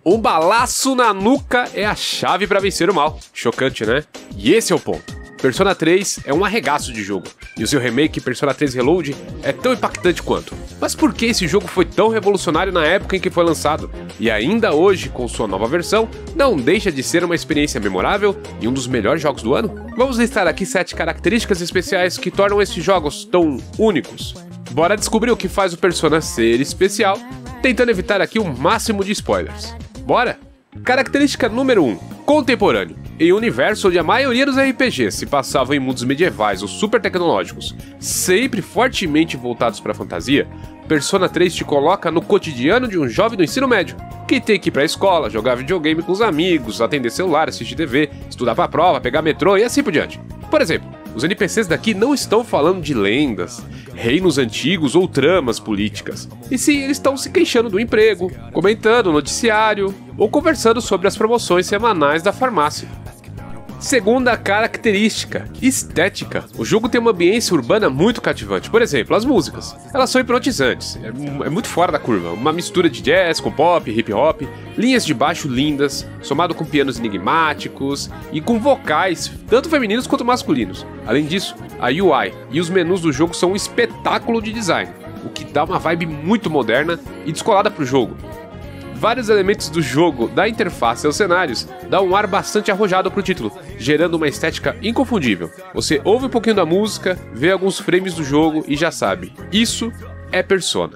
Um balaço na nuca é a chave para vencer o mal. Chocante, né? E esse é o ponto. Persona 3 é um arregaço de jogo, e o seu remake Persona 3 Reload é tão impactante quanto. Mas por que esse jogo foi tão revolucionário na época em que foi lançado? E ainda hoje, com sua nova versão, não deixa de ser uma experiência memorável e um dos melhores jogos do ano? Vamos listar aqui 7 características especiais que tornam esses jogos tão únicos. Bora descobrir o que faz o Persona ser especial, tentando evitar aqui o máximo de spoilers. Bora? Característica número 1. Contemporâneo. Em um universo onde a maioria dos RPGs se passavam em mundos medievais ou super tecnológicos, sempre fortemente voltados para a fantasia, Persona 3 te coloca no cotidiano de um jovem do ensino médio, que tem que ir pra escola, jogar videogame com os amigos, atender celular, assistir TV, estudar pra prova, pegar metrô e assim por diante. Por exemplo, os NPCs daqui não estão falando de lendas, reinos antigos ou tramas políticas, e sim eles estão se queixando do emprego, comentando o noticiário ou conversando sobre as promoções semanais da farmácia. Segunda característica, estética. O jogo tem uma ambiência urbana muito cativante. Por exemplo, as músicas. Elas são hipnotizantes, é muito fora da curva. Uma mistura de jazz com pop, hip hop, linhas de baixo lindas, somado com pianos enigmáticos e com vocais, tanto femininos quanto masculinos. Além disso, a UI e os menus do jogo são um espetáculo de design, o que dá uma vibe muito moderna e descolada pro jogo. Vários elementos do jogo, da interface aos cenários, dá um ar bastante arrojado pro título, gerando uma estética inconfundível. Você ouve um pouquinho da música, vê alguns frames do jogo e já sabe, isso é Persona.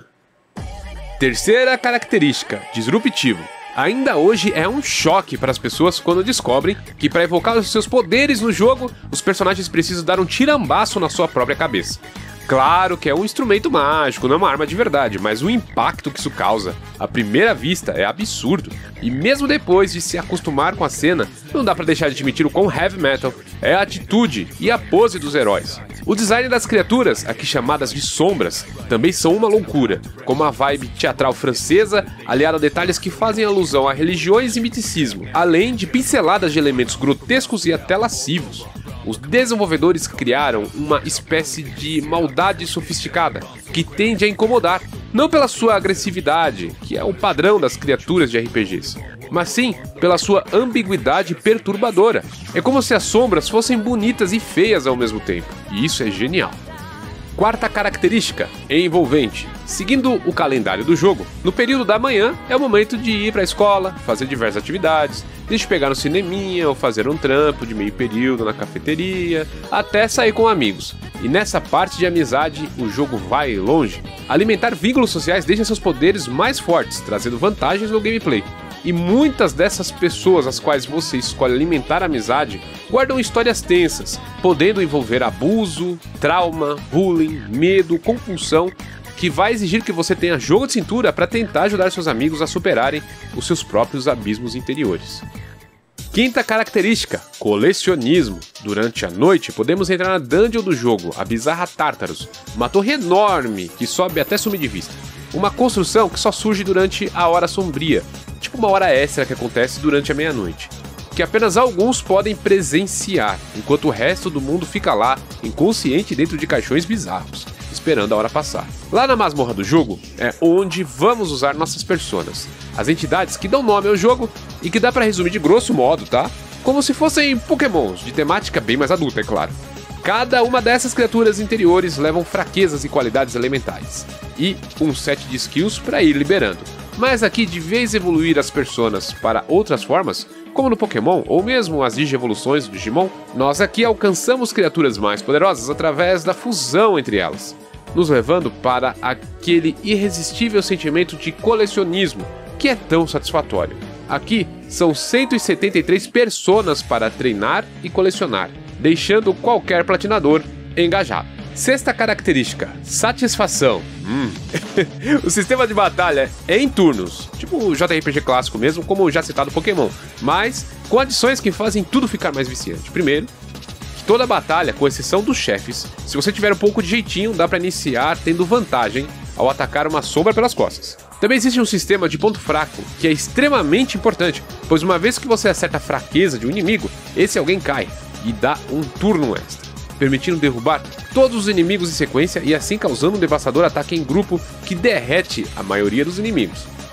Terceira característica, disruptivo. Ainda hoje é um choque para as pessoas quando descobrem que para evocar os seus poderes no jogo, os personagens precisam dar um tirambaço na sua própria cabeça. Claro que é um instrumento mágico, não é uma arma de verdade, mas o impacto que isso causa, à primeira vista, é absurdo. E mesmo depois de se acostumar com a cena, não dá pra deixar de admitir o quão heavy metal é a atitude e a pose dos heróis. O design das criaturas, aqui chamadas de sombras, também são uma loucura, com uma vibe teatral francesa, aliada a detalhes que fazem alusão a religiões e miticismo, além de pinceladas de elementos grotescos e até lascivos. Os desenvolvedores criaram uma espécie de maldade sofisticada, que tende a incomodar, não pela sua agressividade, que é o padrão das criaturas de RPGs, mas sim pela sua ambiguidade perturbadora. É como se as sombras fossem bonitas e feias ao mesmo tempo, e isso é genial. Quarta característica, envolvente. Seguindo o calendário do jogo, no período da manhã é o momento de ir para a escola, fazer diversas atividades, desde pegar no cineminha ou fazer um trampo de meio período na cafeteria, até sair com amigos. E nessa parte de amizade, o jogo vai longe. Alimentar vínculos sociais deixa seus poderes mais fortes, trazendo vantagens no gameplay. E muitas dessas pessoas às quais você escolhe alimentar a amizade guardam histórias tensas, podendo envolver abuso, trauma, bullying, medo, compulsão, que vai exigir que você tenha jogo de cintura para tentar ajudar seus amigos a superarem os seus próprios abismos interiores. Quinta característica, colecionismo. Durante a noite, podemos entrar na dungeon do jogo, a Bizarra Tartarus, uma torre enorme que sobe até sumir de vista. Uma construção que só surge durante a hora sombria, tipo uma hora extra que acontece durante a meia-noite, que apenas alguns podem presenciar, enquanto o resto do mundo fica lá, inconsciente dentro de caixões bizarros, esperando a hora passar. Lá na masmorra do jogo é onde vamos usar nossas personas, as entidades que dão nome ao jogo e que dá pra resumir de grosso modo, tá? Como se fossem pokémons, de temática bem mais adulta, é claro. Cada uma dessas criaturas interiores levam fraquezas e qualidades elementares, e um set de skills para ir liberando. Mas aqui, de vez evoluir as personas para outras formas, como no Pokémon ou mesmo as digievoluções do Digimon, nós aqui alcançamos criaturas mais poderosas através da fusão entre elas, nos levando para aquele irresistível sentimento de colecionismo que é tão satisfatório. Aqui são 173 personas para treinar e colecionar, deixando qualquer platinador engajado. Sexta característica, satisfação. O sistema de batalha é em turnos, tipo o JRPG clássico mesmo, como já citado Pokémon, mas com adições que fazem tudo ficar mais viciante. Primeiro, que toda batalha, com exceção dos chefes, se você tiver um pouco de jeitinho, dá para iniciar tendo vantagem ao atacar uma sombra pelas costas. Também existe um sistema de ponto fraco, que é extremamente importante, pois uma vez que você acerta a fraqueza de um inimigo, esse alguém cai e dá um turno extra, permitindo derrubar todos os inimigos em sequência e assim causando um devastador ataque em grupo que derrete a maioria dos inimigos.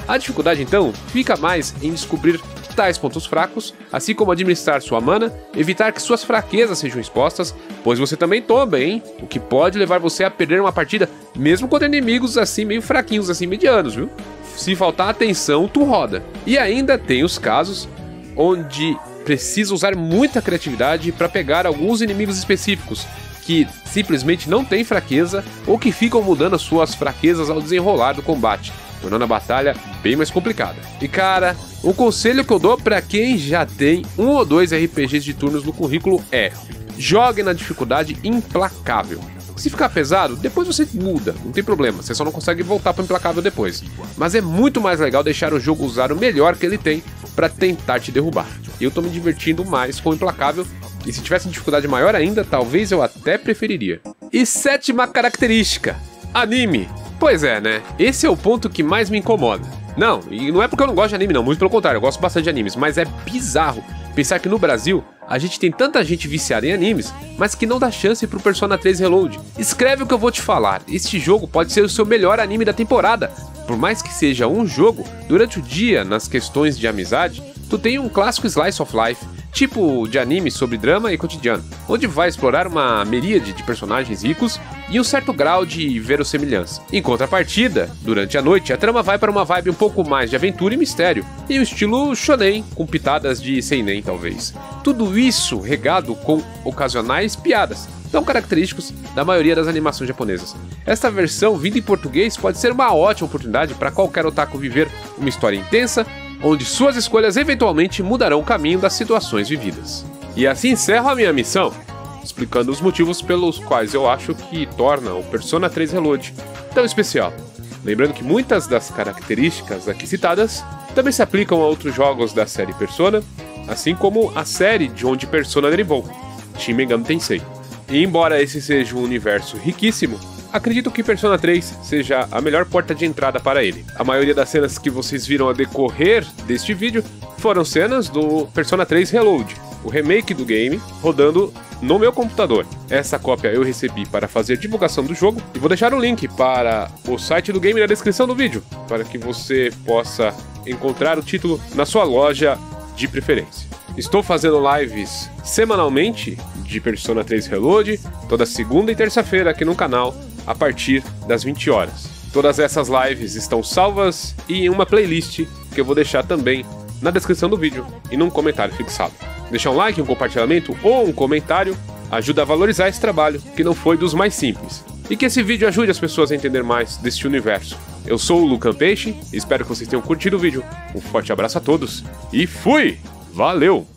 A dificuldade então fica mais em descobrir tais pontos fracos, assim como administrar sua mana, evitar que suas fraquezas sejam expostas, pois você também toma, hein? O que pode levar você a perder uma partida, mesmo contra inimigos assim meio fraquinhos, assim medianos, viu? Se faltar atenção, tu roda. E ainda tem os casos onde precisa usar muita criatividade para pegar alguns inimigos específicos, que simplesmente não têm fraqueza ou que ficam mudando as suas fraquezas ao desenrolar do combate, tornando a batalha bem mais complicada. E cara, um conselho que eu dou pra quem já tem 1 ou 2 RPGs de turnos no currículo é: jogue na dificuldade implacável. Se ficar pesado, depois você muda, não tem problema, você só não consegue voltar para implacável depois. Mas é muito mais legal deixar o jogo usar o melhor que ele tem pra tentar te derrubar. Eu tô me divertindo mais com o implacável, e se tivesse dificuldade maior ainda, talvez eu até preferiria. E 7ª característica: anime. Pois é, né? Esse é o ponto que mais me incomoda. Não, e não é porque eu não gosto de anime não, muito pelo contrário, eu gosto bastante de animes, mas é bizarro pensar que no Brasil a gente tem tanta gente viciada em animes, mas que não dá chance pro Persona 3 Reload. Escreve o que eu vou te falar, este jogo pode ser o seu melhor anime da temporada. Por mais que seja um jogo, durante o dia, nas questões de amizade, tu tem um clássico slice of life, tipo de anime sobre drama e cotidiano, onde vai explorar uma miríade de personagens ricos e um certo grau de verossimilhança. Em contrapartida, durante a noite, a trama vai para uma vibe um pouco mais de aventura e mistério, e um estilo shonen, com pitadas de seinen talvez. Tudo isso regado com ocasionais piadas, tão característicos da maioria das animações japonesas. Esta versão, vinda em português, pode ser uma ótima oportunidade para qualquer otaku viver uma história intensa, onde suas escolhas eventualmente mudarão o caminho das situações vividas. E assim encerro a minha missão, explicando os motivos pelos quais eu acho que torna o Persona 3 Reload tão especial. Lembrando que muitas das características aqui citadas também se aplicam a outros jogos da série Persona, assim como a série de onde Persona derivou, Shin Megami Tensei. E embora esse seja um universo riquíssimo, acredito que Persona 3 seja a melhor porta de entrada para ele. A maioria das cenas que vocês viram a decorrer deste vídeo foram cenas do Persona 3 Reload, o remake do game, rodando no meu computador. Essa cópia eu recebi para fazer divulgação do jogo e vou deixar o link para o site do game na descrição do vídeo, para que você possa encontrar o título na sua loja de preferência. Estou fazendo lives semanalmente de Persona 3 Reload, toda segunda e terça-feira aqui no canal, a partir das 20 horas. Todas essas lives estão salvas e em uma playlist que eu vou deixar também na descrição do vídeo e num comentário fixado. Deixar um like, um compartilhamento ou um comentário ajuda a valorizar esse trabalho, que não foi dos mais simples. E que esse vídeo ajude as pessoas a entender mais deste universo. Eu sou o Lucan Peixe, espero que vocês tenham curtido o vídeo. Um forte abraço a todos e fui! Valeu!